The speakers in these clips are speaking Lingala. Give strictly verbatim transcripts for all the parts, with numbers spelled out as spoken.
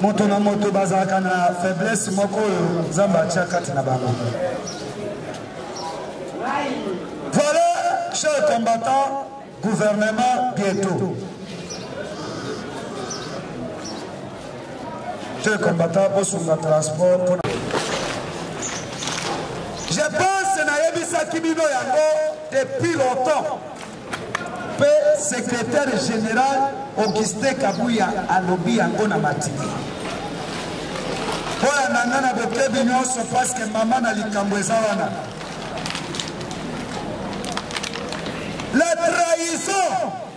moto na moto bazalaka na faiblesse moko zamba tchakati na bango. Voilà, chers combattants, gouvernement bientôt. Chers combattants, pour son transport. Pour... Je pense que Nayebisa Kimino Yango depuis longtemps. Le secrétaire général Augustin Kabouya a lobby Yango na matiki. Pour la nana de Kébignon, c'est parce que maman a l'ikambouezawana. La trahison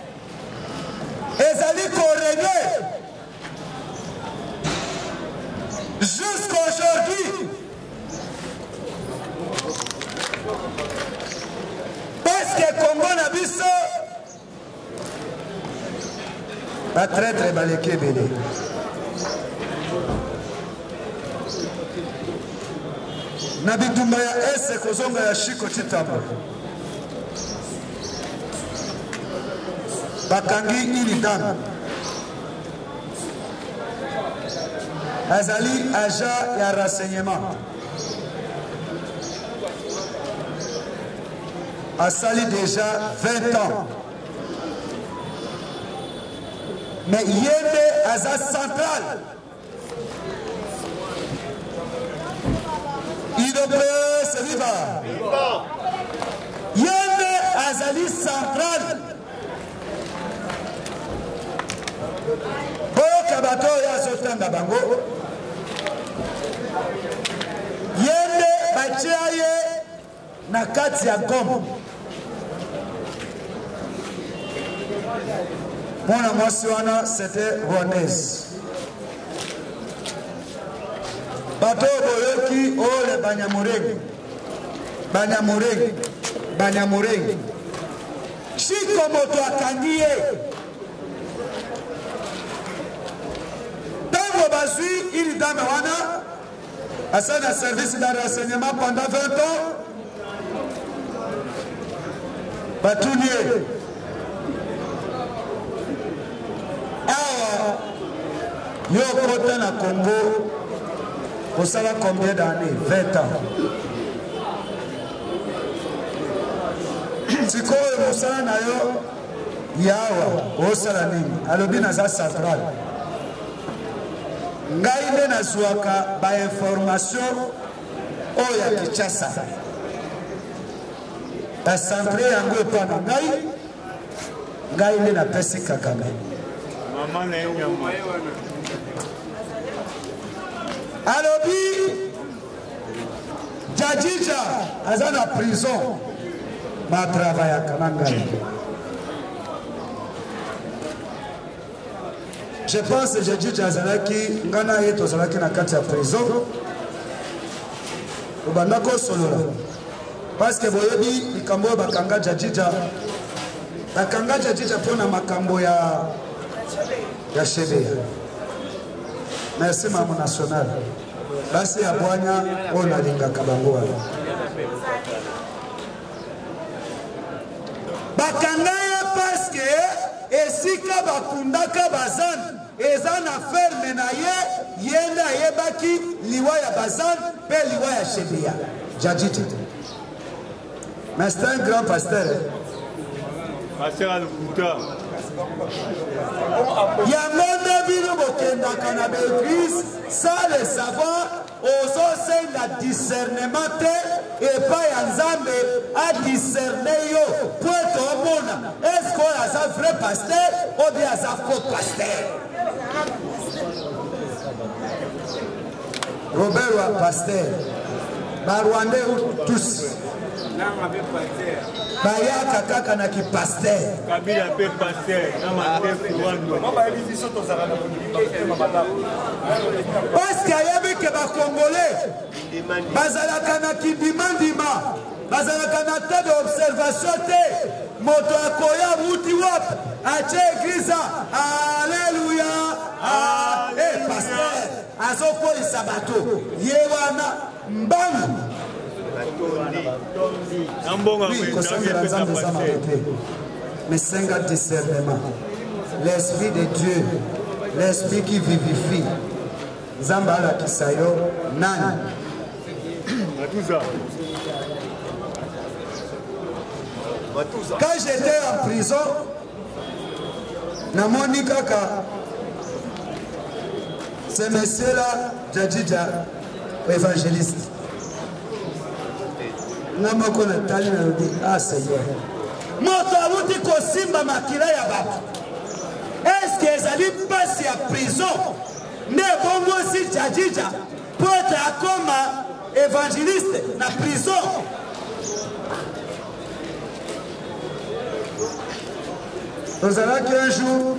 ezali corrélée jusqu'aujourd'hui. Parce que Congo na biso ba traître baleke belé. Na bitumba ya ese kozonga ya shiko titabo. Bakangi ili dame. Azali agent ya renseignement. Asali déjà vingt ans. Mais yende aza central. Idope se viva. Yende azali central. Boka bato ya zotanga bango. Yende bachiaye na kati ya Goma. Mwana mwasi wana c'était Rwandaise. Bato boyoki ole Banyamulenge. Banyamulenge. Banyamulenge. Shiko moto akangie. Tango bazui ili dame wana asana service de renseignement pendant vingt ans. Batounie. Awa, yo kota na Congo, vous savez combien d'années? vingt ans. Siko yo musala na yo, yawa, osala nini? Alobi na za central. Ngai nde na zuaka ba information oya Kinshasa. La centre yango epana ngai, ngai nde na pesi Kagame. Alobi Jadjidja aza na prison ma travaya kanangai. Je pense que Jadjidja azalaki ngana yeto azalaki na kati ya prison ubandako solola parce que boyebi likambo bakanga Jadjidja bakanga Jadjidja pona makambo ya ya Shebea. Merci maman national. Basi ya bwanya ona linga kabango. Bakangaya parce que esika bakundaka bazan ezana ferme na ye yenda yebaki liwa ya bazan pe liwa ya Shebea. Jadjidja. Mais c'est un grand pasteur. Pasteur Alukuta. Yamanda bino bokendaka na l'église sans le savoir ozo la discernement et pas Yanzambe a discerner yo pour tomona est-ce qu'on a un vrai pasteur ou bien un faux pasteur. Robert wa pasteur Barwande tous Bayaka kaka na ki pasteur. Kabila pe pasteur. Parce qu'il y avait que les Congolais, bazalaka na ki dimandima, bazalaka na tas d'observation te, moto akoya muti wap, ache eglisa, alléluia, ah, eh pasteur, azoko isabato, yewana mbangu. Oui, mais c'est un discernement. L'esprit de Dieu, l'esprit qui vivifie, Zamba la Kisayo, Nani. Quand j'étais en prison, na Monika Kaka, ce monsieur-là, Djadjidja, évangéliste. Nama kona tali na rudi, ah Seigneur. Moto abuti kosimba makila ya batu. Est-ce que ezali passe ya prison? Ne bongo si Djadjidja pour être comme évangéliste na prison. Nous allons qu'un jour,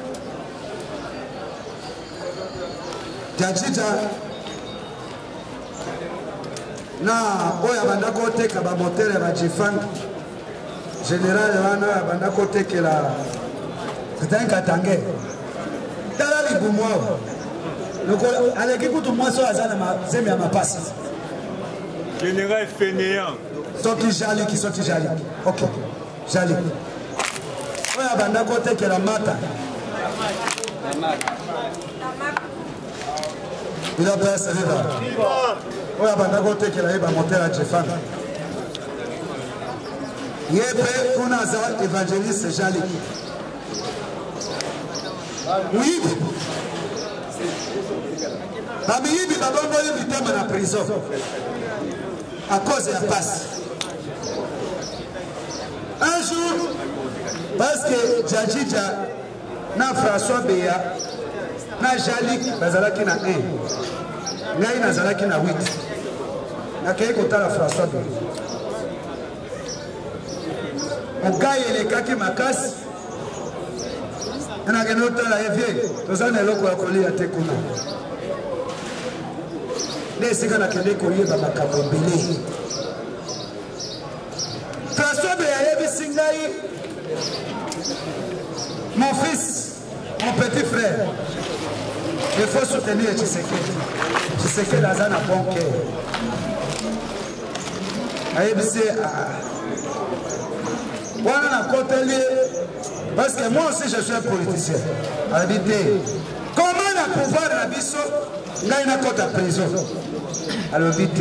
Djadjidja na oya banda kote ka ba moteur ya bajifang général wana ya banda kote ke la Tanka Tange tala libumwa loko aleki kutu mwaso azana mazembe ya mapasi général fainéant soki jali ki soki jali OK jali oya banda kote ke la mata il a pas servi là oya banda kote ke la eba moteur ya jifang yepe kuna za évangéliste jali oui bami yibi babongo yibi tema na prison à cause de la passe un jour parce que Djadjidja na François Beya na Jalik bazalaki na un ngai nazalaki na huit nakei kotala François Beya ogai elekaki makasi na keno tala evie tozana eloko ya kolia te kuna nde esika nakende koyeba makambo ebele François Beya ayebisi ngai mon fils mon petit frère il faut soutenir Tshisekedi Tshisekedi aza na bon cœur ayebisi wana na koteli parce que moi aussi je suis un politicien. Habité. Comment na pouvoir na biso ngai na kota prison. Alors vite.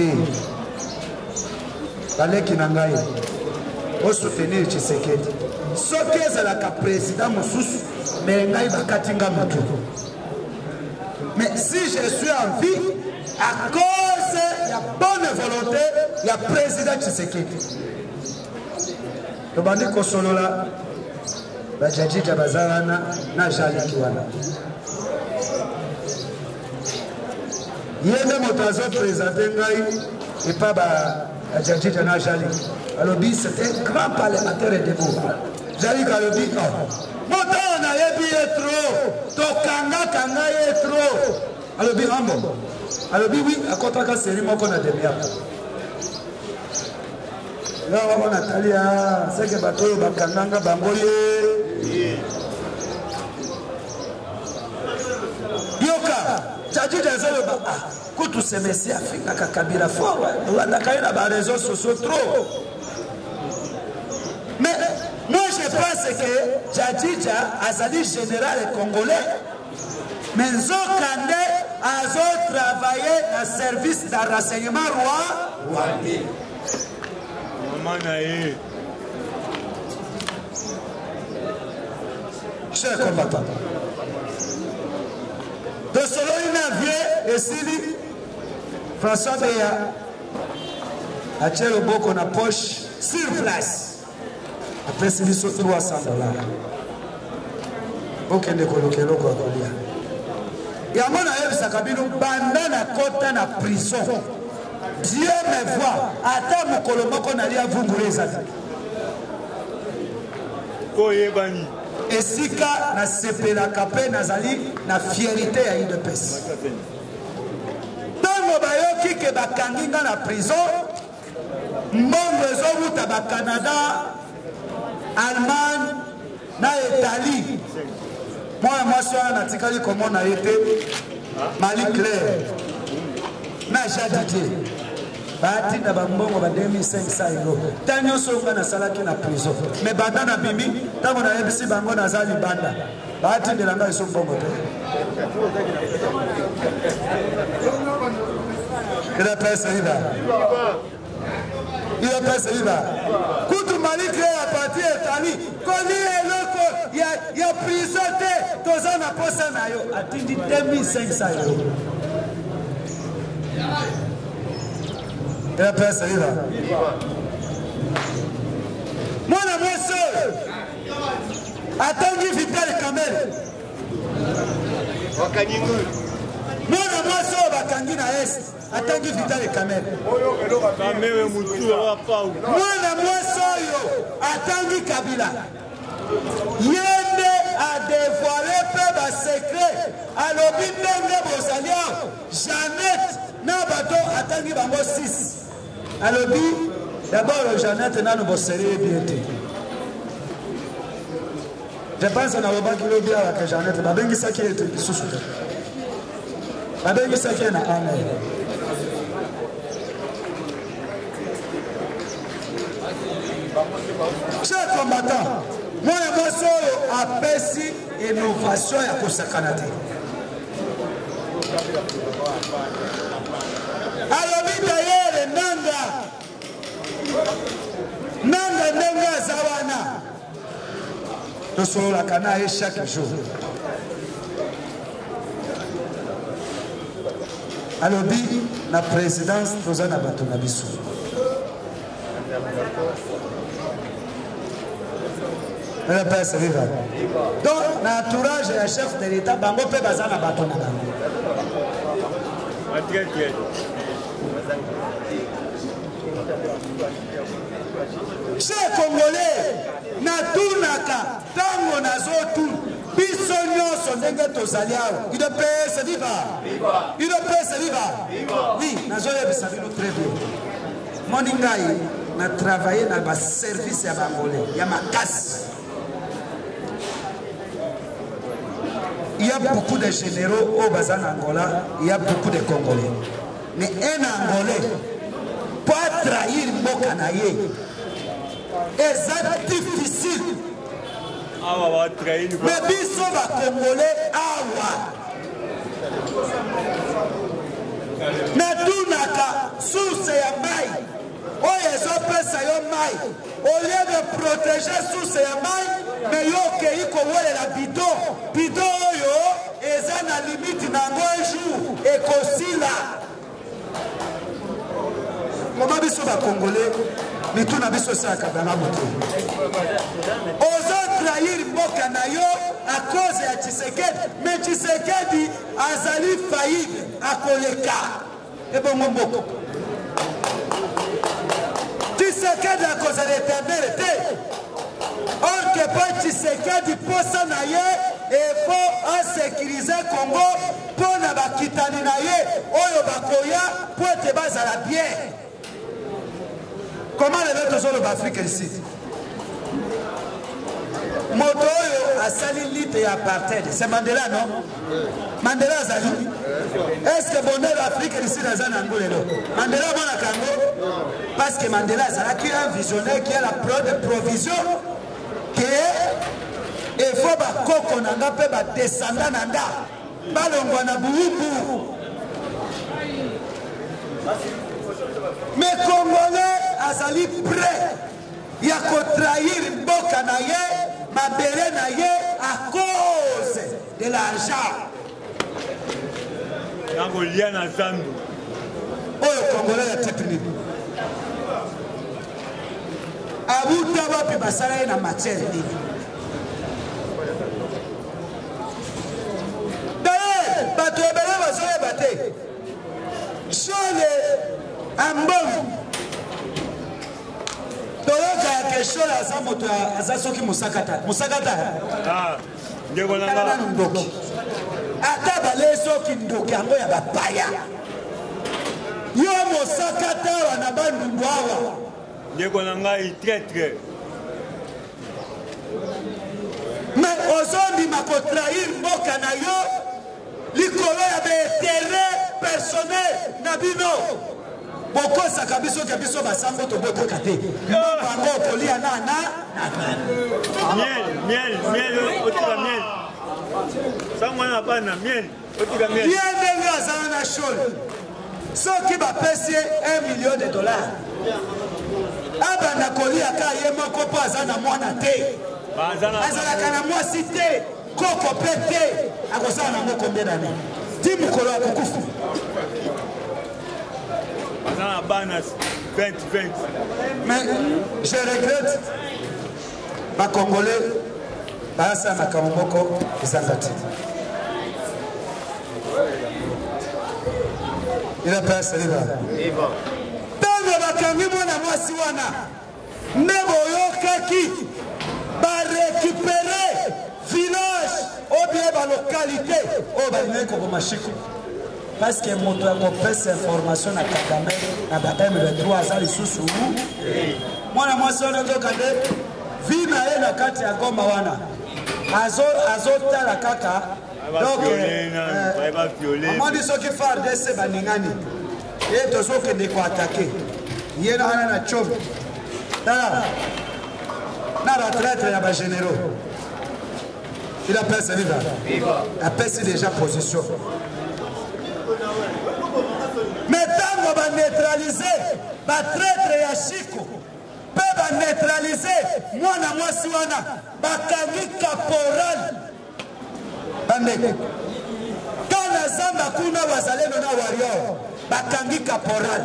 Baleki na ngai. O soutenir Tshisekedi. Soki ezalaka président mosusu mais ngai bakatinga mutu. Mais si je suis en vie à cause de la bonne volonté ya président Tshisekedi. Tobandi kosolola Djadjidja bazalana na Jali wana yende moto azo présenter ngai et pas ba Djadjidja na Jali alobi c'était un grand parlementaire debout Jali alobi moto na yebi trop to kanga kanga ye trop alobi ambo alobi oui akotaka seri moko na demia là on a talia c'est que bato bakanganga bangoye Djadjidja zelo ba kutu semesi Afrika kakabila fort on a quand même ba réseaux sociaux trop mais moi je pense que Djadjidja azali général congolais mais Nzokande azo travailler dans service de renseignement roi rwandais maman nae chers combattants de solo une vie et Sili François Beya a tiré le boko na poche sur place après Sili sur trois cents dollars ok ne coloquer le quoi colia yango na yebisaka bino banda na kota na prison Dieu me voit ata mokolo moko na lia vungula ezali koyebani esika na sepelaka mpe nazali na fierité ya U D P S ntango bayoki ke bakangi nga na prison mbongo ezowuta bacanada Allemagne na Italie mwana mwasi wana natikali komona ye te Marie Claire na Jadidie batinda bambongo ba deux mille cinq cents euros ta nyonso nga nasalaki na prison mais banda na bimi ntango nayebisi bango naza libanda batindela ngai so mbongo te Il a peur, c'est là. Il a peur, c'est là. Quand Mali crée la partie Italie, quand il y a il y a prison, tous en a posé na yo, atteint deux mille cinq cents euros. Il a peur, c'est là. Moi, la moi seul, attendez Vital Kamel. Moi, la moi seul, Bakangi na Est, attendez Vital Kamel. Kamel Moutou, moi, la moi seul, attendez Kabila. Yende a dévoilé peu de secret. À l'objet de Bosalia, Jeannette, Nabato, attendez Bango six. À l'objet, d'abord, Jeannette, n'a pas serré bien. Je pense qu'on a pas qu'il bien avec Jeannette. Ma bengi ça qui est sous sous. Ma bengi ça qui est na amen. Chers combattants, moi et moi soyo apesi innovation ya kosakana te. Alobi d'ailleurs nanga nanga nanga zawana. Nous sommes la canaille chaque jour. Alobi la présidence tozana bato na biso. Le père se vivra. Donc, l'entourage et le chef de l'État, bango pe bazana bato na bango. Chers Congolais, natunaka tango nazotu biso nyonso ndenge tozali awa. Il peut se vivre. Il peut se vivre. Oui, nazoyebisa bino très bien. Moningai na travailler na ba service ya bangolais, ya makasi. Il y a beaucoup de généraux au Bazan Angola, il y a beaucoup de Congolais. Mais un Angolais, pas trahir Mokanaye, c'est difficile. Mais biso va Congolais, awa. Natunaka, source ya mai, oye zopesa yo mai. Au lieu de protéger source ya mai, mais yo kei ko wole la bidon, bidon yo eza na limite na un jour et kosila. Comment biso ba Congolais, bitu na biso sa kabana bote. Ozo trahir mboka na yo à cause ya Tshisekedi, mais Tshisekedi azali faillible akoleka. Et bon mboko. Tshisekedi a cause de l'éternel. Or que pas Tshisekedi posa na ye et faut sécuriser Congo pour na bakitani na ye oyo bakoya pour te bazala bien. Comment les autres zones d'Afrique ici? Moto oyo asali lite ya apartheid. C'est Mandela non? Mandela azali. Est-ce que bonheur l'Afrique ici dans un angolelo? Mandela bon à Congo? Parce que Mandela azali un visionnaire qui a la provision que il faut que koko nanga pe ba descendant nanga balongwa na buubu. Mais Congolais azali prêt ya ko trahir mboka na ye mabele na ye à cause de l'argent. Nangolia na zandu. Oyo Congolais ya tipini. Abuta wapi basala ye na matière nini? D'ailleurs, bato ebele bazoyeba te. Chole ambongo. Toloka ya keshole aza moto aza soki musakata. Musakata. Ah, ndeko nanga. Ndoki. Ata bale soki ndoki yango ya bapaya. Yo musakata wana bandundu awa. Ndeko nanga i très très. Mais aujourd'hui ma ko trahir mboka na yo likolo ya intérêt personnel na bino. Boko saka biso ke biso basango to boto kate. Bango kolia na na. Miel, miel, miel, otika miel. Sango na bana miel, otika miel. Yende ngazana na shol. soki bapesi un million de dollars abanda koliaka ye moko mpo aza na mwana te azalaka na mwasi te koko mpe te akosala nango combien d'année ti mokolo akokufa aza na bana vingt vingt. mais je regrette bakongolais bayasa makambo moko ezanga te ila pesa liba ntango bakangi mwana mwasi wana nde boyokaki barekipere village obie balokalité oyo balingai koboma shiko parce que moto akopesa information na Kagame na ba M vingt-trois aza lisusu mwana mwasi wana nzoka nde vi na ye na kati ya Goma wana azotala kaka amoni soki F A R D C baningani ye tozokende koatake ye na wana na chobe tala na batraître ya bagénéraux il apesi viva apesi déjà position mais ntango baneutralize batraître ya shiko mpe baneutralize mwana mwasi wana bakangi caporal bandeko kana zamba kuna wazalendo na warrior bakangi caporal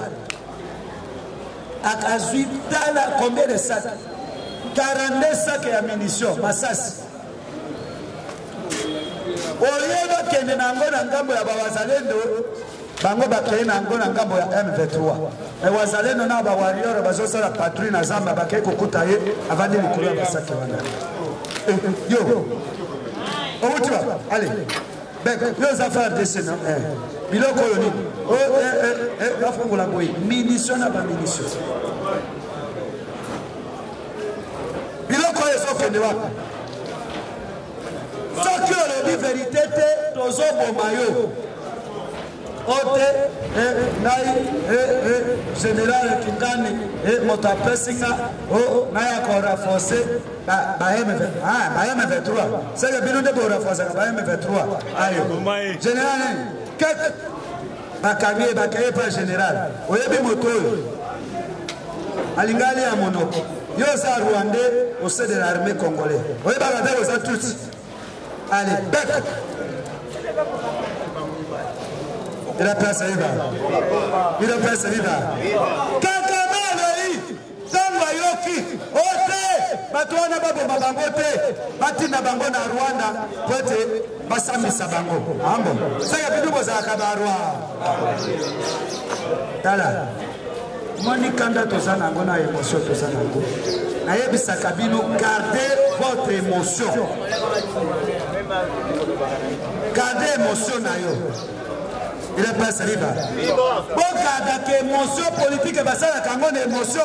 akazwi tala combien de sacs quarante-deux sacs ya munition masasi oyeba kende na ngo na ngambo ya bawazalendo bango bakei na ngo na ngambo ya M vingt-trois mais wazalendo na ba warrior bazosala patrouille na zamba bakei kokuta ye avandi likolo ya basaki wana yo outi ba allez bek yo za faire descendre eh biloko yo ni o eh eh bafungola boy munition na ba munition biloko ezokende wapi soki olobi vérité te tozoboma yo ote ngai général Kingani moto apesinga naya korenforce ba M vingt-trois seke bino nde borenforcaka ba M vingt-trois ayo général keke bakangi ye bakeye pa général oyebi moto oyo alingali ya monoko yo oza rwandais au sein de l'armée congolais oyebaka te oza tuti allez bec il a place viva il a place viva Kagame aloi ntango ayoki ote bato wana baboma bango te batinda bango na Rwanda po ete basambisa bango ambo seke bino bozalaka barwa tala moni kanda toza nango na émotion toza nango nayebisaka bino gardez votre émotion gardez émotion na yo il est pas sérieux bon gardez émotion politique basalaka ngo na émotion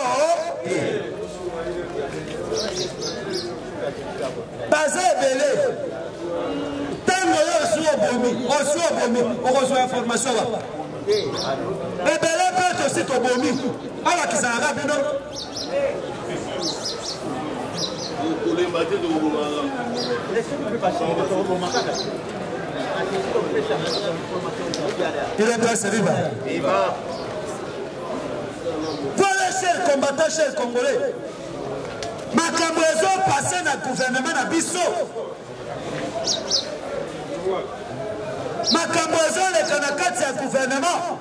baza ebele ntango yo osi obomi osi obomi okozwa information wapa ebele mpe tosi tobomi alakisaka bino il est très sérieux. Voilà, chers combattants, chers Congolais. Makambo ezo passé na gouvernement na biso. Makambo ezo leka na kati ya gouvernement.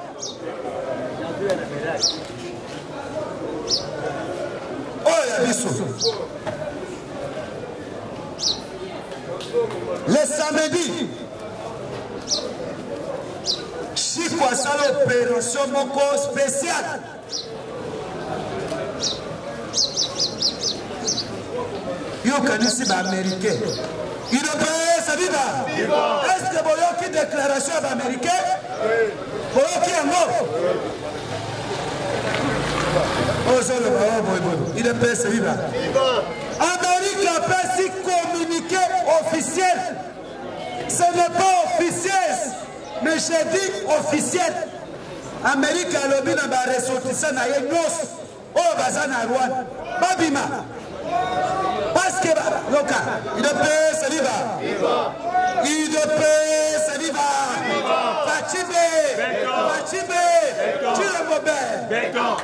Oh ya biso. Le samedi, Chiko asala opération moko spéciale. Yo kanisi ba américain. Il obéit sa vida. Est-ce que boyoki déclaration ba américain? Boyoki yango. Ozolo ba boy boy. Il obéit sa vida. Amérique a fait communiqué officiel. Ce n'est pas officiel, mais j'ai dit officiel. Amérique a lobby na ba ressortissant na yenos. Oh bazana Rwanda. Babima. Parce que loka, il peut se vivre. Il peut se vivre. Fachimbe. Fachimbe. Béton.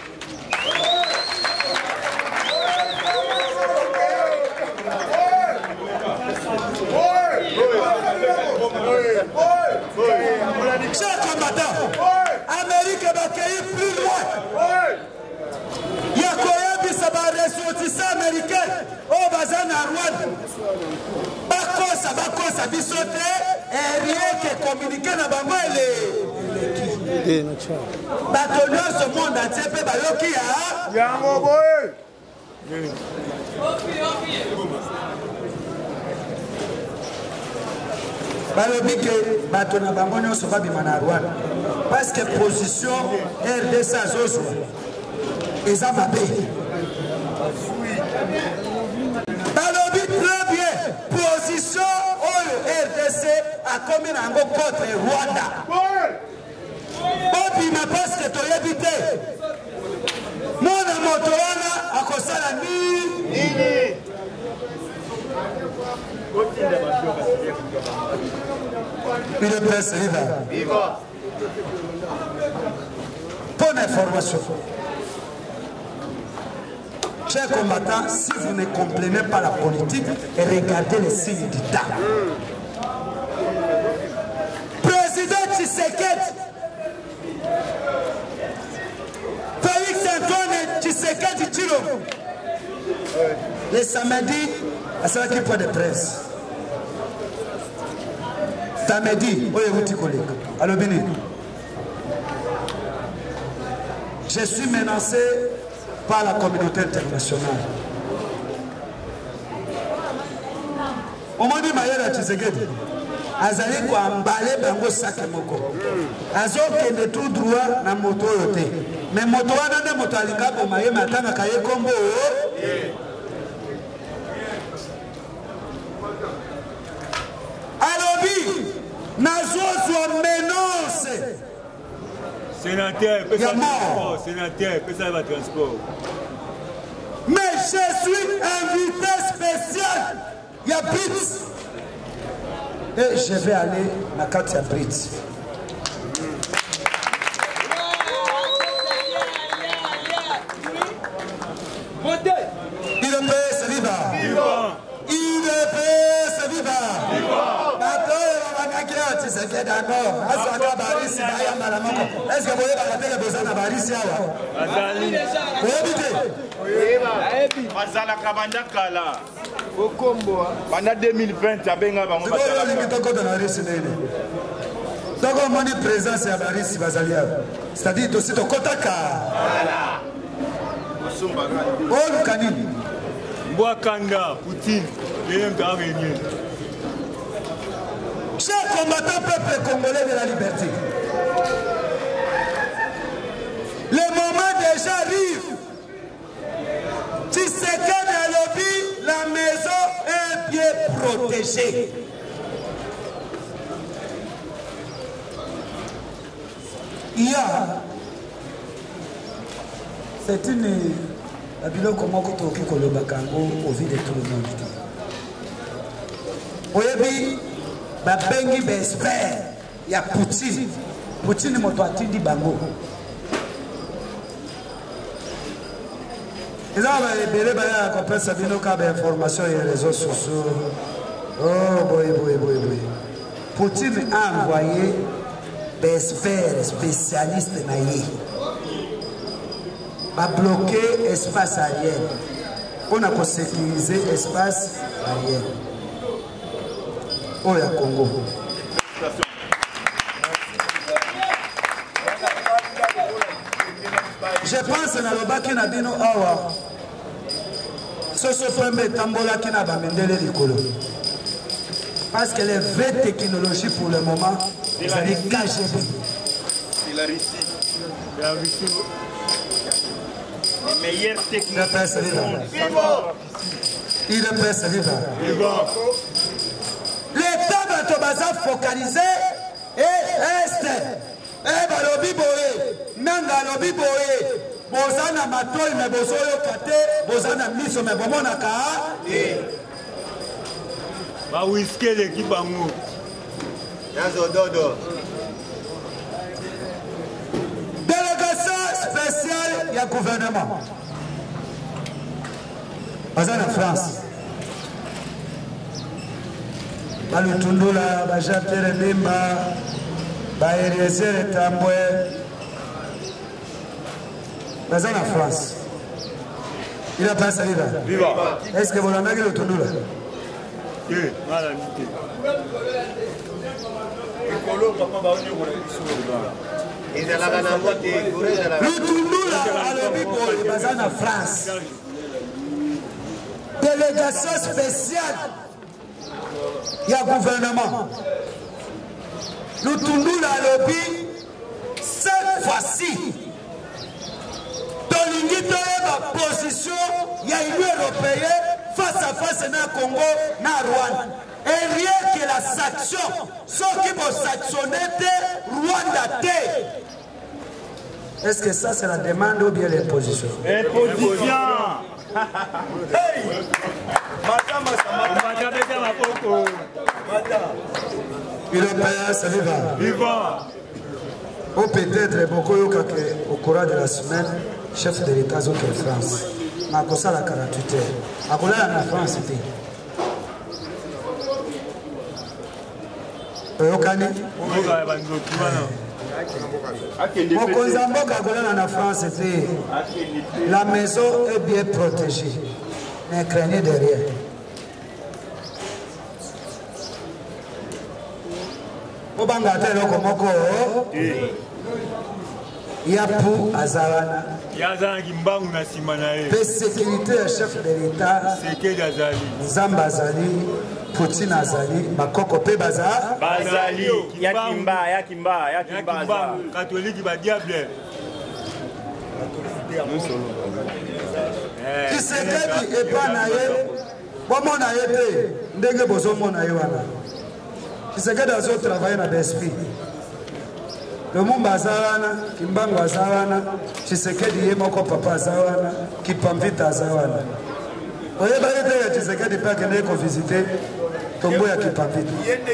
Chers combattants, Amérique va accueillir plus loin. Il y a des ressortissants américains au bazar na Rwanda. Bakosa, bakosa, bisote, et rien que communiquer na bango ele. Batonyo ce monde entier pe bayoki ya. Yango boy. Balobi ke bato na bango nyonso babima na Rwanda parce que position R D C azozwa eza mabe. Balobi très bien position oyo R D C akomi na yango contre Rwanda bobima parce que toyebi te mwana moto wana akosala nini. Une presse viva. Bonne information. Chers combattants, si vous ne comprenez pas la politique, regardez les signes du temps. Président Tshisekedi, Félix Antoine Tshisekedi Tshilombo, le samedi, à ce qui point de presse. Samedi, alors Béni, je suis menacé par la communauté internationale. Au moment où Mayela Tshisekedi, azali ko ambale bango sac moko. Azo kende tout droit na moto yote. Mais moto wana ne moto alinga ko maye matanga kaye kombo. Nazozo menace. Sénateur, peut ça transport. Sénateur, peut ça va transport. Mais je suis invité spécial. Il y a Brits. Et je vais aller à carte à Brits. Il est prêt, c'est viva. Il est prêt, c'est viva. Est-ce que vous avez la besoin de Barisi awa? Pendant deux mille vingt, abenga bango. Donc on m'a dit présence à Barisi Bazalia. C'est-à-dire aussi to kotaka. Oh Lukanini. Boakanda, Poutine, les mêmes carabiniers. Chers combattants, peuple congolais de la liberté, le moment déjà arrive. Tshisekedi a lobby, la maison est bien protégée. Il y a, c'est une, la bilo comment que tu as le bakango au vu de tout le monde. Oyebi. Babengi bespère ya Poutine. Poutine moto atindi bango. Ils ont libéré la compréhension de nos informations et réseaux sociaux. Oh boy, boy, boy, boy. Poutine a envoyé des experts spécialistes naïfs. A bloqué l'espace aérien. On a sécurisé l'espace aérien. Oh, ya Congo. Je pense que le bac na bino awa. Ce sont les tambola qui n'a pas mendele likolo. Parce que les vraies technologies pour le moment, c'est les K G B. C'est la Russie. La Russie. Les meilleures technologies. Il est prêt, c'est vivant. L'État va te focaliser et est. Eh, balobi boye, nanga lobi boye, bozana matoi me bozoyo kate, bozana miso me bomona ka. Ba whisky l'équipe amour. Yazo dodo. Délégation spéciale. il y a gouvernement. Par exemple, en France, Balutundula, Bajapere Bimba, Bayerezer Tambwe. Par exemple, en France, il a pas saliva. Est-ce que vous en avez le Tundula? Oui, voilà. Le Tundula à l'Obibo, Bazan en France. Délégation spéciale. Il y a gouvernement. Le Tundula à l'Obi, cette fois-ci, dans l'unité de la position, il y a une Union européenne face à face dans le Congo, dans le Rwanda. Et rien que la sanction, ceux qui vont sanctionner Rwanda. Est-ce que ça c'est la demande ou bien l'imposition? Imposition. Hey! Il a payé, ça va. Vivant. Ou peut-être beaucoup au courant de la semaine, chef de l'État de France. Mais à cause de la quarante-huit heures. À cause de la France, c'était. Oyokani? Mokonzamboka en France, c'était la maison est bien protégée. Ne craignez de rien. Obangate lokomoko. Yapu Azarana. Yazana Kimbangu na Simanae. Le sécurité chef de l'État. Sécurité Azali. Zambazali. Poutine Azali, Bakoko Pe Baza. Bazali, Yakimba, Yakimba, Yakimba, catholique, ba diable. Qui s'est dit et pas naïe, comment naïe était, ndenge bozo mon naïe wana. Qui s'est dit dans ce travail dans l'esprit. Le monde bazawana, Kimbangu bazawana, qui s'est dit yemoko papa bazawana, qui pamvita bazawana. Vous voyez, tu sais que tu peux aller visiter Tombo ya Kipapita.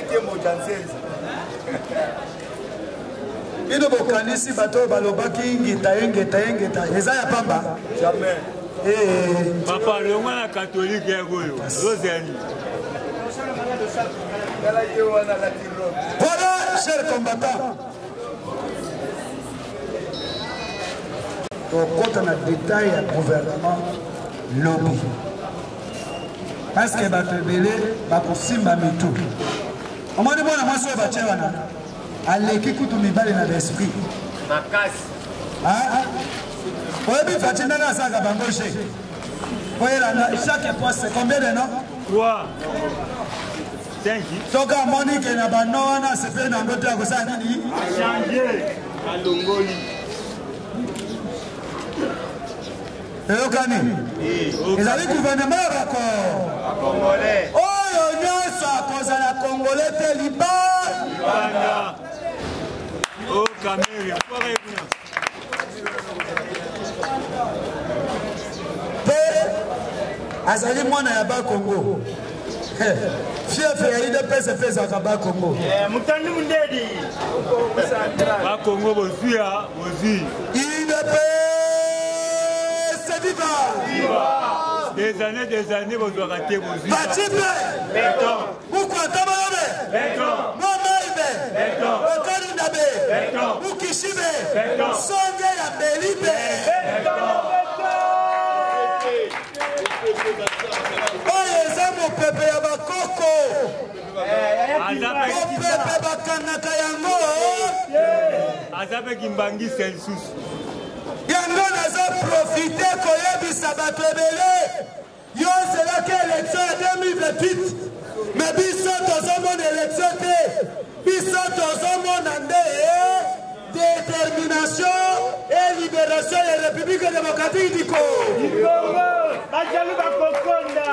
Il y a des canisi bateau balobaki ngita ngita ngita. Eza ya pamba. Jamais. Eh. Papa le mwana catholique ya goyo. Rosani. Voilà, chers combattants. Donc, quand on a détail à gouvernement, lobby. Parce que Batebele, Bakosimba Mitou. Au moins de moi, je suis battu. Allez, qui coûte mes balles dans l'esprit. Ma casse. Ah, vous avez fait un an à ça, Bangoshe. Vous voyez, chaque poste, c'est combien de noms? Trois. Cinq. Donc, à Monique et Nabano, c'est fait dans votre temps. Ça a changé. À Longoli. Et au Kani, ils avaient gouvernement à Congolais. Oh, il y a ça à cause de la Congolais, t'es Liban. Oh, Cameroun. Azali mwana ya ba Congo. Fief ya ide pese pese akaba Congo. Eh, mutandi mundedi. Ba Congo bozuya, bozi. Ide pese viva. Des années, des années, vous doit rater vos yeux. Batipe. Béton. Pourquoi Tababe? Béton. Momaïbe. Béton. Okarindabe. Béton. Mukishibe. Béton. Songe ya Belibe. Béton. Oye, eza mopepe ya bakoko. Mopepe bakanaka yango. Azape Kimbangi sensus. Yango naza profite koyebisa bato ebele. Yo zelaki élection ya deux mille vingt-huit. Mais biso tozomona élection te. Biso tozomona nde détermination et libération ya République démocratique du Congo. Bajalu bakokonda.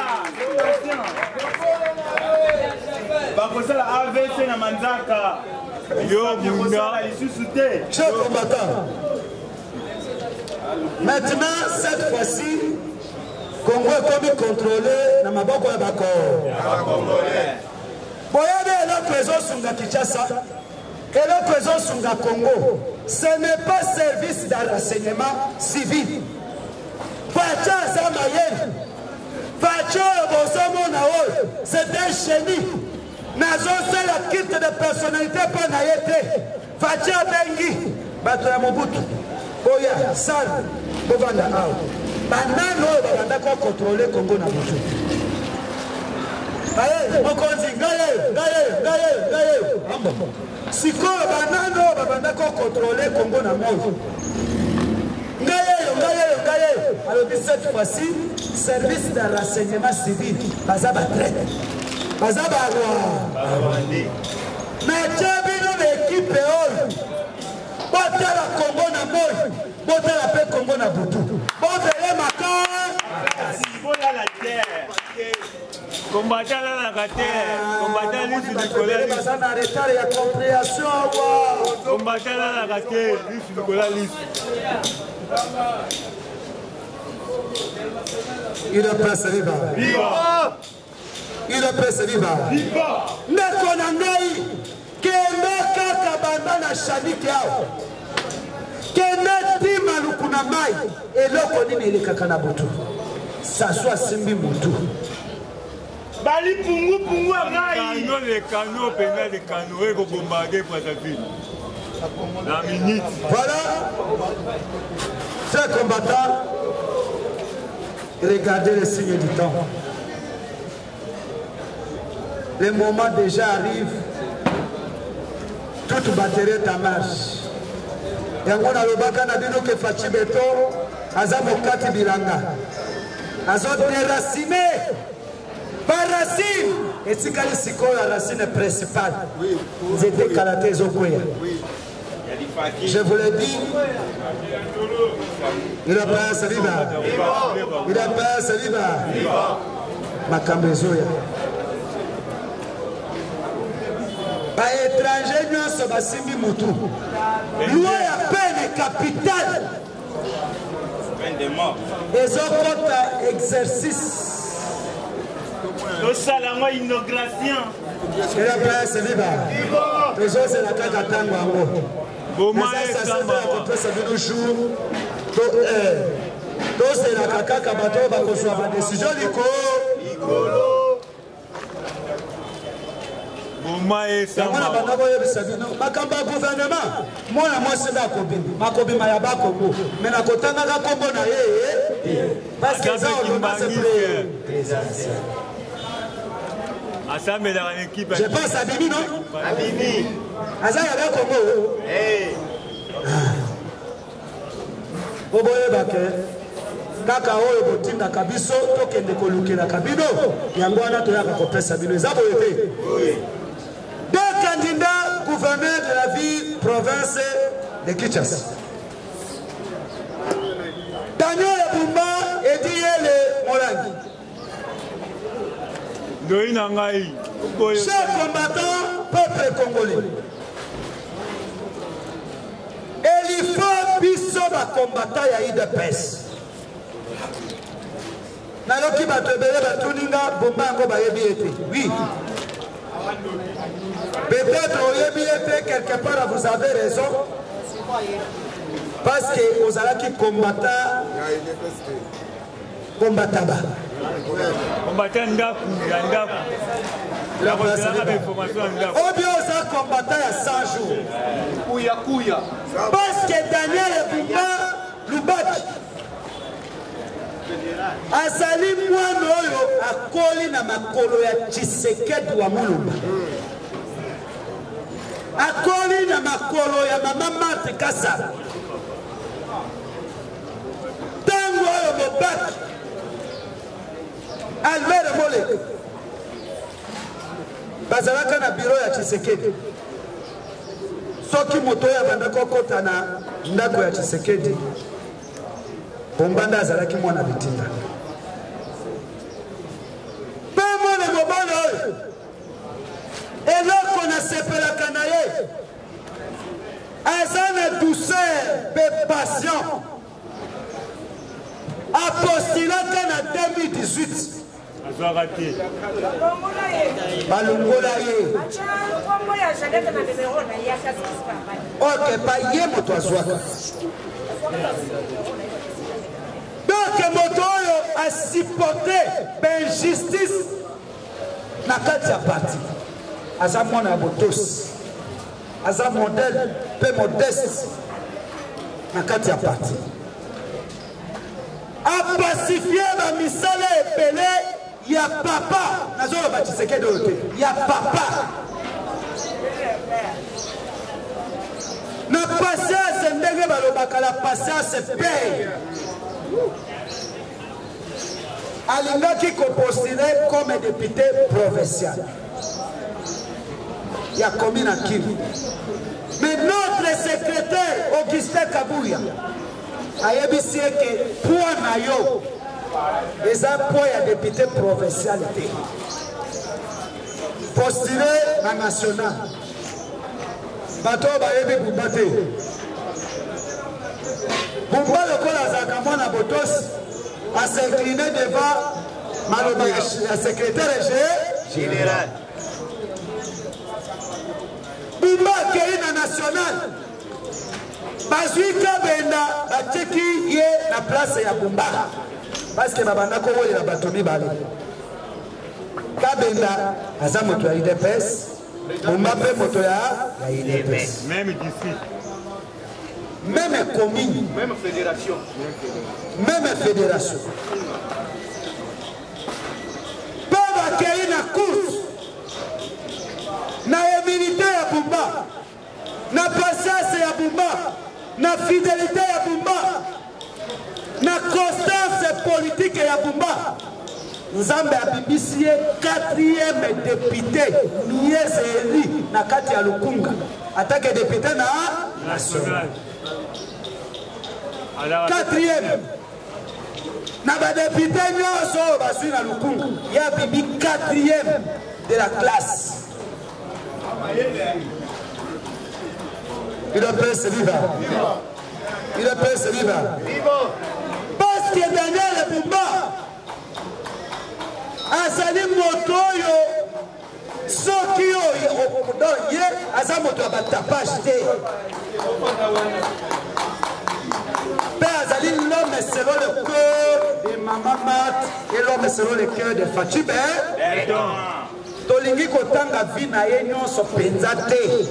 Bakosala A V C na manzaka. Yo munda lisusu te. Chers combattants. Maintenant, cette fois-ci, Congo est comme contrôlé dans ma boko ya bako. Boyade la présence sur la Kinshasa. Et le président Sunga Congo, ce n'est pas service d'un renseignement civil. Facha Zamayen, Facha Bosamo Naol, c'est un génie. Nazo c'est la quitte de personnalité pour Naïté. Facha Bengi, Batoya Mobutu, Oya, Sal, Bovanda Ao. Banano, Babanda contrôler Congo Nabutu. Aye, Mokonzi, Gaye, Gaye, Gaye, Gaye. Siko, Banano, Babanda contrôler Congo Nabutu. Gaye, Gaye, Gaye. Alors, cette fois-ci, service de renseignement civil, Bazaba traite. Bazaba Roi. Mais Tchabino, l'équipe est Bota la Congo na Moy, Bota la paix Congo na Butu. Bota les matins. Bota la terre. Combattant la terre. Combattant l'issue du collège. Il y a compréhension. Combattant la terre. L'issue du collège. Il est pressé viva. Viva. Il est pressé viva. Viva. Nekonangai. Kende kaka bandana shaniki yao. Kende tima lukuna mai. Eloko nini ili kakana butu. Saswa simbi mutu. Bali pungu pungu agai. Canon les canaux, pénal les canaux, et vous bombardez pour sa ville. La minute. Voilà. Chers combattants, regardez les signes du temps. Les moments déjà arrivent. Toute batterie est en marche. Yango na lobaka na bino ke Fachi Beto aza mokati bilanga. Azo déraciné par racine. Et si kali siko la racine principale. C'était Kalaté Zokoya. Je vous l'ai dit. Il a pas sa viva. Il a pas sa viva. Makambezoya. Ba étranger nyonso basimbi mutu. Loi ya peine capitale. Peine de mort. Ezokota exercice. Le salama inauguration. Il a pas sa viva. Toujours c'est la kaka tango ango. Boma et samba. Ça fait deux jours. Donc c'est la kaka kabato ba kosoa ba décision liko. Boma et samba. Makamba gouvernement. Moi na moi c'est d'akobi. Makobi mayaba Congo. Mais na kotanga ka Congo na ye. Parce que ça on doit se prier. Assemblée dans l'équipe. Je pense à Bibi non? À Bibi. Aza ya Congo. Eh. Oboye bake. Kaka oyo botinda kabiso tokende kolukela kabino. Yango wana toyaka kopesa bino eza boye te. Oui. Deux candidats gouverneurs de la ville province de Kinshasa. Daniel Bumba et Diele Morangi. Chers combattants, peuple congolais. Et il faut biso ba combattant ya I D P S. Naloki batebele batuninga Bumba ngo bayebi ete. Oui. Peut-être au quelque part vous avez raison. Parce que vous allez qui combattre combattaba. Combattant ndaku, ndaku. La voiture d'information ndaku. Obio ça combattant à cent jours. Kuya kuya. Parce que Daniel Bumba Lubaki azali mwana oyo akoli na makolo ya Tshisekedi wa Mulumba. Akoli na makolo ya mama Marthe Kasa. Tango oyo Mobaki Albert Molek bazalaka na biro ya Tshisekedi. Soki moto ya banda kokota na ndako ya Tshisekedi Bombanda azalaki mwana bitinda. Pemo le mobile oyo eloko na sepelaka na ye aza na douceur pe patient apostulaka na deux mille dix-huit balongola ye ok pa ye moto azwaka donc moto oyo asupporte bainjustice na kati ya parti aza mwana ya botosi aza modèle mpe modeste na kati ya parti apacifie bamisala ebele ya papa nazoloba Tshisekedi oyo te ya papa na patience ndenge balobaka la patience paye alingaki kopostule comme député provincial ya commune à Kivu. Mais notre secrétaire Augustin Kabuya a yebisi que point na yo eza point ya député provincial te postulé na national bato bayebi Bumba te Bumba lokola azalaka mwana botosi as'incliner devant maloba ya secrétaire général Bumba akei na national bazwi Kabenda batieki ye na place ya Bumba parce que babanda kowolela bato mibale Kabenda aza moto ya U D P S Bumba mpe moto ya U D P S même district même commune même fédération même fédération mpe bakei na course na humilité ya Bumba na patience ya Bumba na fidélité ya Bumba na constance politique ya Bumba Nzambe abibisi ye quatrième député niese eli na kati ya Lukunga atake député na national quatrième na badéputé nyonso oyo bazwi na Lukunga ye abibi quatrième de la classe. Il a pris ce livre. Il a pris ce livre. Parce que Daniel Bumba azali moto oyo soki oyo ye aza moto ya batapage te mpe azali l'homme selon le cœur de Maman Marthe et l'homme selon le cœur de Fatou tolingi kotanga vi na ye nyonso penza te.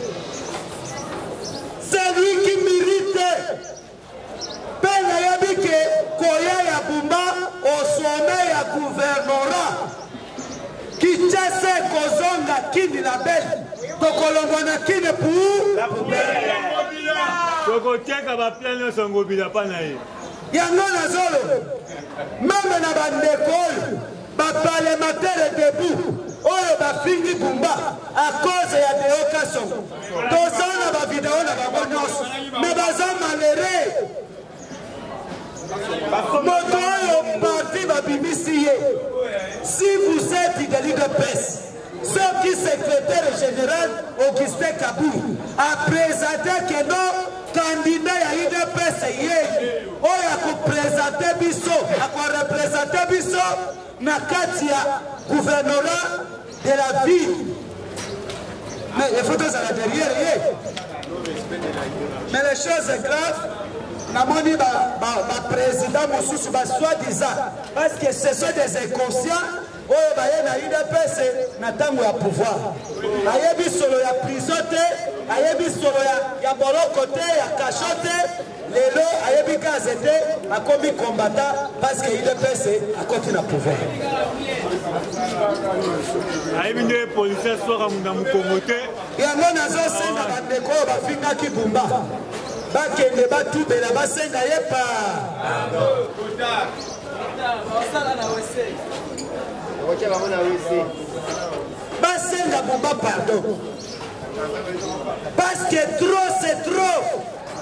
C'est lui qui mérite. Père Yabike, Koya ya Bumba, au sommet ya gouvernorat, qui chasse Kozonga, Kini la belle, Tokolongwana Kini pour la poubelle. Tokotiaka ba plein songo bila panaye. Yango na zolo, même na bandekol, ba parlementaire debout. Oyo bafingi Bumba à cause ya Deoka Songo. Tozana ba vidéo na bango nyonso. Mais baza malheureux. Moto oyo parti babimisi ye. Si vous êtes de l'U D P S, ce qui secrétaire général Augustin Kabuya a présenté que non candidat ya U D P S ye. Oyo a présenté biso, a représenté biso na kati ya gouvernorat de la ville. Mais il faut que ça la derrière. Mais les choses graves, namoni ba ba président Mosusu ba soi-disant parce que ce sont des inconscients. Oyo ba ye na U D P S na tango ya pouvoir. Ayebi solo ya prison te, ayebi solo ya ya boloko te, ya cachote. Lelo ayebi gazete akomi combattant parce que U D P S a continué à pouvoir. Ayebi nde policier soka munda mukongote. Yango nazo senga bandeko bafinga ki Bumba. Bakende batubela basenga ye pa. Basenga Bumba pardon. Parce que trop c'est trop.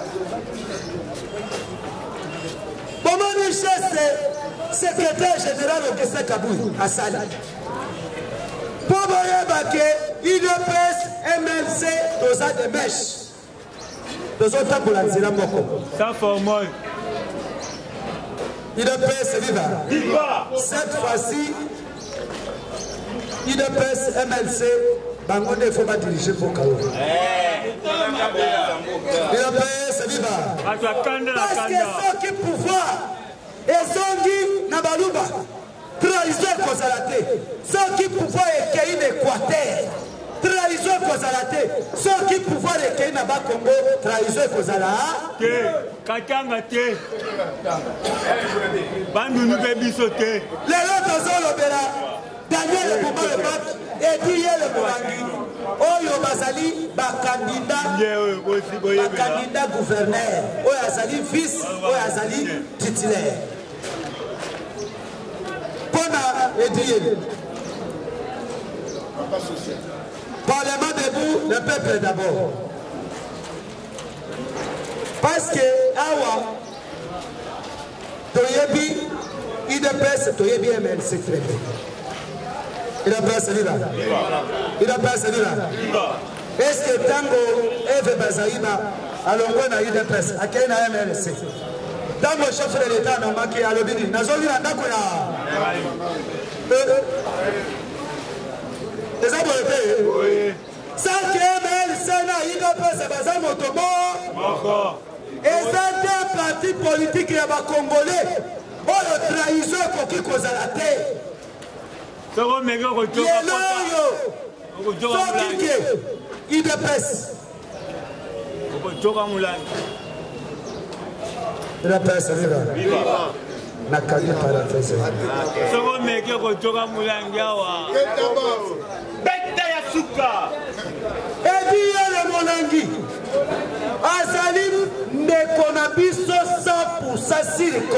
Comment nous cherche secrétaire général Augustin Kabuya à Sali. Pour que U D P S, M L C, deux ans de mèche. Deux autres pour la Zila Moko. Ça formule. U D P S viva. Cette fois-ci, I D P S, M L C, bango ne faut pas diriger pour Kao. I D P S, viva. Parce que ceux qui pouvoir, et ceux qui n'a pas l'ouba, trahison Kozalate, ceux qui pouvoir écrire l'Équateur, trahison Kozalate, ceux qui pouvoir écrire n'a pas Congo, trahison Kozalate. Katanga te. Bandu nous bébi sauter. Les autres ont l'opéra. Daniel Bouba le pape et dit le Mourangi. Oyo Bazali, ba candidat, ba candidat gouverneur. Oyo Azali fils, Oyo Azali titulaire. Pona et dit Parlement debout, le peuple d'abord. Parce que Awa, Toyebi, I D P S, Toyebi M L C très bien. Il a pas celui-là. Il a pas celui-là. Est-ce que Tango Eve Bazaïba, alors on a I D P S, à quel M L C? Tango chef de l'État, n'a pas qui a le bini. N'a jamais eu un d'accord. Les abonnés. Oui. Ça qui est M L C, I D P S, c'est un motomo. Et ça, c'est un parti politique qui est congolais. Oh, le trahison pour qui cause la terre. C'est un méga retour. I D P S. I D P S, viva. Nakani parenthèse. C'est un méga retour à Moulangawa. Bête ya souka. Et dit le Molangi. Azali Nekonabiso cent pour cent silico.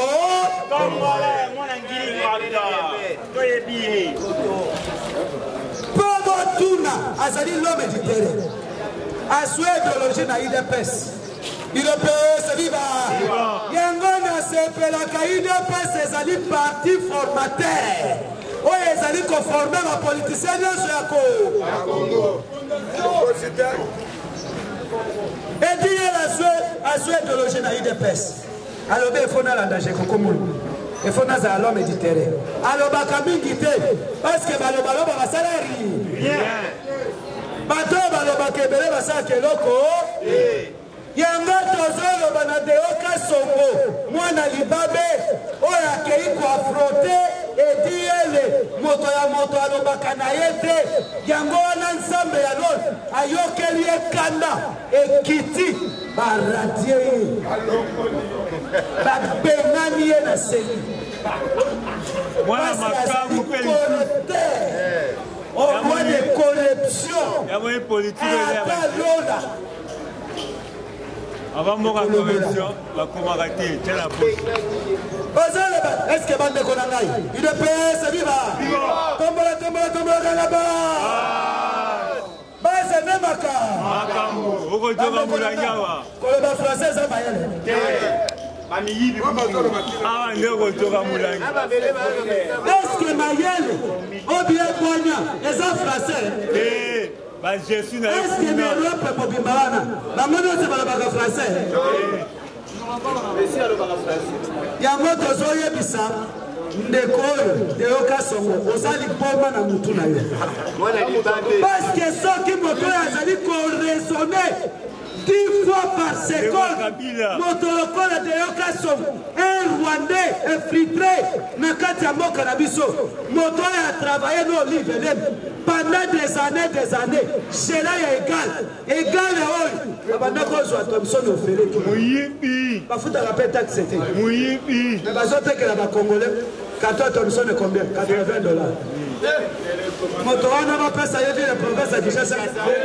Bobo Tuna, Azali l'homme du terrain. A sous idéologie na I D P S. I D P S, viva. Yangona sepelaka I D P S, Azali parti formateur. Oh, Azali conformé ma politicien de Congo. Et dit à sous idéologie na I D P S. Alors, il faut la danger comme il faut à l'homme méditerranéen. Alors, il faut parce que le ballon va salarié. Bateau va kebele va sa keloko. Yanga tozolo banadeoka songo. Mwana libabe oya kei ko affronter et diele moto ya moto alobaka na yete. Yango wana nsambe ya lon ayokeli ekanda ekiti baradie. Bakbenani ye na seli. Mwana makamu peli. On voit des corruptions. Il y a une politique. Avant mon corruption, la communauté, c'est la bouche. Est-ce que bande de Konangaï? Il est payé, c'est viva. Tombola, tombola, tombola, là-bas. Bah, c'est Nemaka. Makambo, au retour à Moulangawa. Koloba français, ça va y aller. Ah, le retour à Moulangawa. Est-ce que Mayel, au bien Boigna, les français? Eh, bah, je suis dans le est-ce que l'Europe est pour Bimbana? La monnaie, c'est pas le français. Il y a un autre zoé bisa. Ndekoyo, Deoka Songo, Ozali Boma na Mutuna yo. Parce que ceux qui m'ont dit qu'on raisonnait dix fois par seconde, Motorokola Deoka Songo, un Rwandais infiltré, Nakati Amoka Nabiso, Moto a travaillé dans l'Ivelem pendant des années, des années. Cela est égal. Égal à eux. Abandako Zoa Thompson au Félix. Oui, Bafuta rappelle taxe c'était. oui, oui. Mais bazote que la Congolais, quatorze Thompson est combien? quatre-vingts dollars. Motoana va passer à la province à Kinshasa.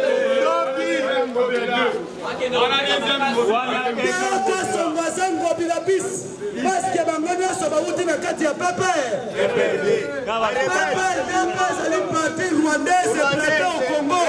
Parce que Bangania sont bauti na kati ya papa. Papa, papa, les partis rwandais se prêtent au Congo.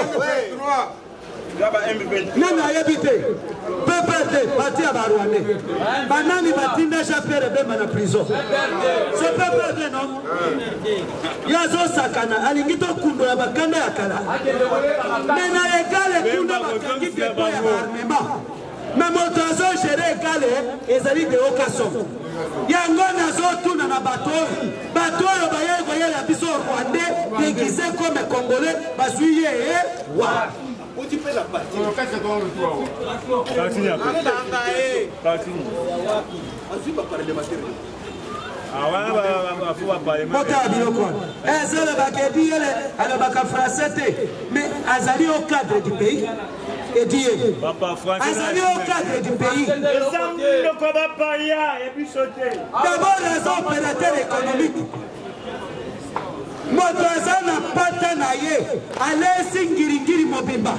Non, habité. Papa, parti à Rwandais. Banani batinda chapere bemba na prison. C'est papa de non. Yazo sakana alingito kundo ya bakanda ya kala. Mais na egale kundo bakangite kwa ya armement. mais moto azogere egale ezali de okaso yango nazotuna na bato oyo bato oyo bayeli koyela biso rwandais déguisé comme congolais bazwi ye wa motala biloko wana ezolobaka edi yele alobaka français te mais azali au cadre du pays edi ye azali au cadre du pays d'abord aza opérateur économique moto aza na pata na ye alesi ngiringiri mobimba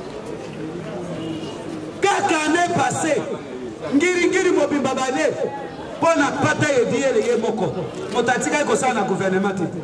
kaka ane passé ngiringiri mobimba bale mpo na pata edi yele ye moko moto atikali kosala na gouvernement te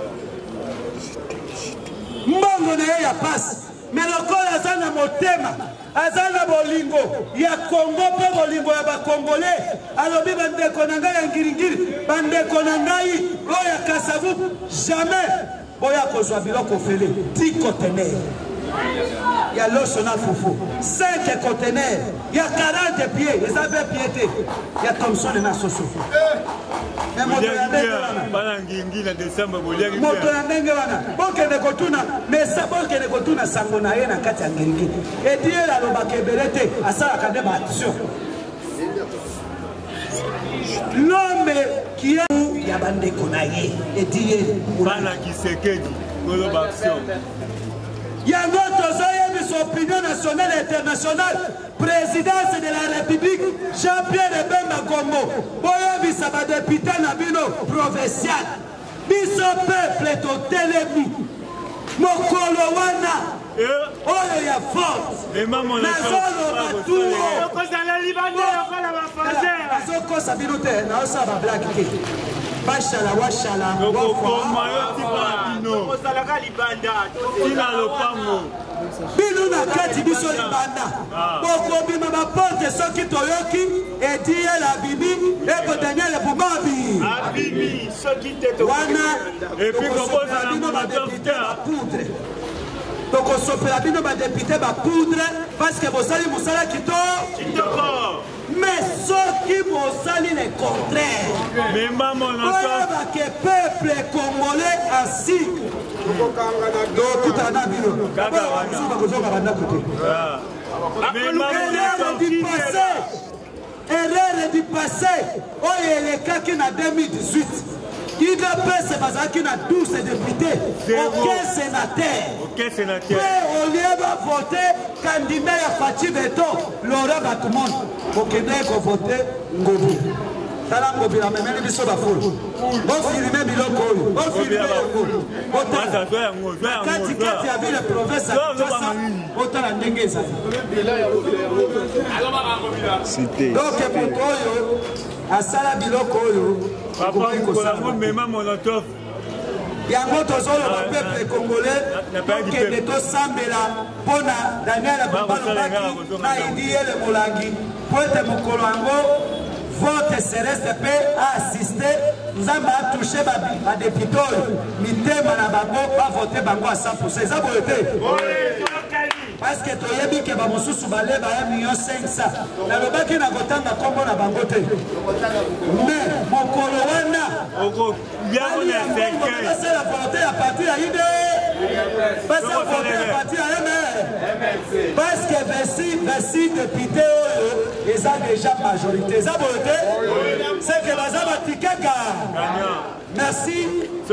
mbongo na ye ya pasi me lokola aza na motema aza na bolingo ya Kongo mpe bolingo ya bakongolais alobi bandeko na ngai ya ngiringiri bandeko na ngai oyo ya kasavu jamais boya kozwa biloko fele dix conteneurs ya loso na fufu cinq conteneurs ya quarante pieds eza mpe pied te ya Thomson na soso moto ya ndenge wana moto ya ndenge wana bokende kotuna mesa bokende kotuna sango na ye na kati ya ngiringiri edi ye alobaka ebele te asalaka nde baaction l'homme qui est ya bandeko na ye edi ye bana kisekedi koloba action yango tozoyebi son opinion nationale et internationale présidence de la République Jean-Pierre Bemba Kombo boyebisa badepute na bino provincial biso peuple totelemi mokolo wana oyo ya force nazoloba tuo azokosa bino te naosala bablake te bashala washala bino na kati biso libanda bokobima baporte soki toyoki ediyela bibi eko daniel bumabi wana tokosopela bino badepute bapoudre tokosopela bino badepute bapoudre parce que bosali mosala kitoko mais soki bosali le contraire oyebake peuple congolais ainsi tokutana na bino bakozoka bandako te erreur du passé erreur du passé oyo elekaki na deux mille dix-huit I D P S bazalaki na douze députés aucun sénateur mpe olie bavote kandida ya Faci Beto Laurent Batumonde bokendeki kovote Ngobi tala Ngobi amemeli biso bafulu bofilime biloko oyo bofilime yango katikati ya ville province ya Kinshasa otala ndenge ezali donc moto oyo asala biloko oyo yango tozoloba peuple congolais tokende tosambela mpona Daniel Balobaki na Idiyele Molangi po ete mokolo yango vote céleste mpe assiste nzambe atouche badepute oyo mitema na bango bavote bango à cent pour cent eza boyo te parce que toyebi ke bamosusu bale baya million cinq cents nalobaki na kotanga kombo na bango te mais mokolo wana basala vote ya parti ya I D basala vote ya parti ya M R parce que vingt-six députés oyo eza déjà majorité eza boyo te c'est que baza batikaka merci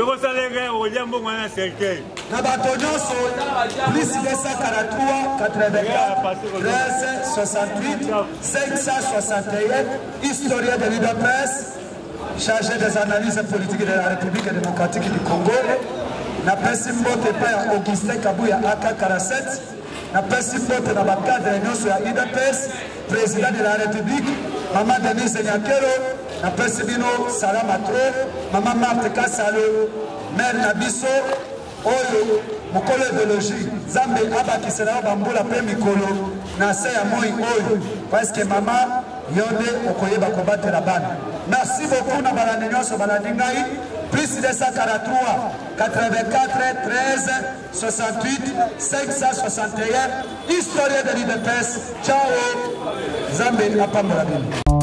na bato nyonso plus deux cent quarante-trois quatre-vingt-quatre treize soixante-huit cinq cent soixante et un historien de l'U D P S chargé des analyses politiques de la République démocratique du Congo na pesi mbote pa ya Augustin Kabuya A K quarante-sept na pesi mbote na bakadre nyonso ya U D P S président de la République Maman Denise Nyakero na pesi bino salama tro Maman Marthe Kasalo maire na biso oyo mokolo idéologie Zambe abakisela bambula pe mikolo na se ya moi oyo parce que mama yonde okoyeba kobatela bana merci beaucoup na balandi nyonso balandi ngai plus deux cent quarante-trois, quatre-vingt-quatre, treize, soixante-huit, cinq cent soixante et un. Historien de l'U D P S. Ciao. Zambé Apambrabine.